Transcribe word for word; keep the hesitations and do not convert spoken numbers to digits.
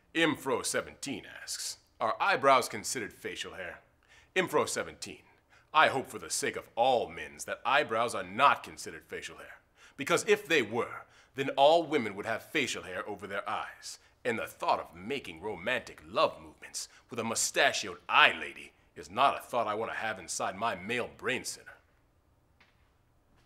Imfro seventeen asks, are eyebrows considered facial hair? Imfro seventeen, I hope for the sake of all men's that eyebrows are not considered facial hair. Because if they were, then all women would have facial hair over their eyes. And the thought of making romantic love movements with a mustachioed eye lady is not a thought I want to have inside my male brain center.